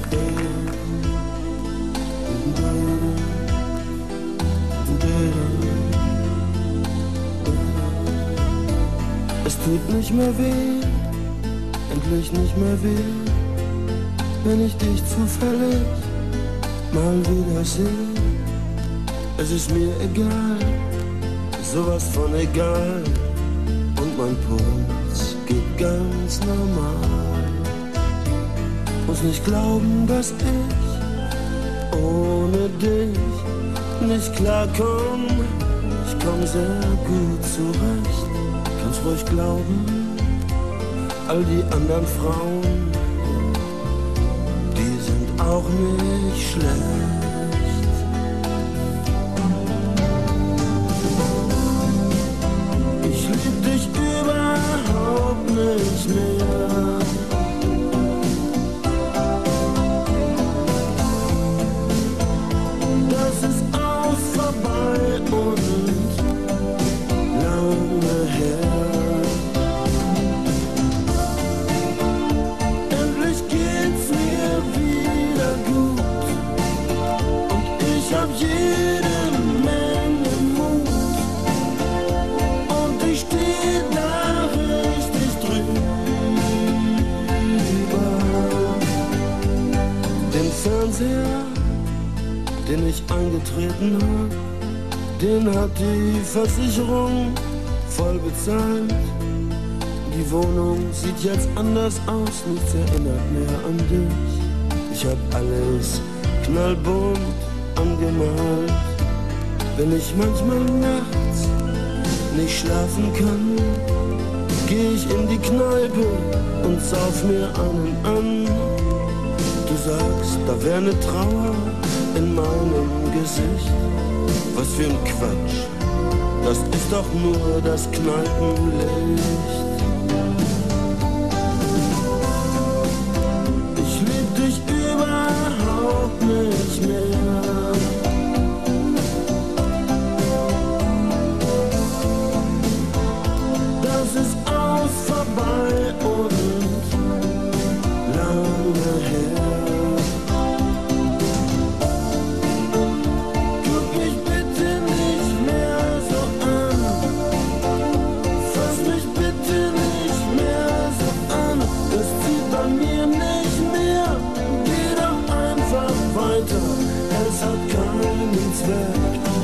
Es tut nicht mehr weh, endlich nicht mehr weh, wenn ich dich zufällig mal wieder sehe. Es ist mir egal, sowas von egal, und mein Puls geht ganz normal. Muss nicht glauben, dass ich ohne dich nicht klarkomm. Ich komm sehr gut zurecht, kannst ruhig glauben. All die anderen Frauen, die sind auch nicht schlecht. Ich lieb dich überhaupt nicht mehr. Das ist aus, vorbei und lange her. Endlich geht's mir wieder gut und ich hab jede Menge Mut und ich steh da richtig drüber. Den Fernseher, den ich eingetreten hab, den hat die Versicherung voll bezahlt. Die Wohnung sieht jetzt anders aus, nichts erinnert mehr an dich. Ich hab alles knallbunt angemalt. Wenn ich manchmal nachts nicht schlafen kann, geh ich in die Kneipe und sauf mir einen an. Du sagst, da wär ne Trauer in meinem Gesicht. Was für ein Quatsch, das ist doch nur das Kneipenlicht. Ich lieb dich überhaupt nicht mehr. Das ist aus, vorbei und lange her. Es hat keinen Zweck.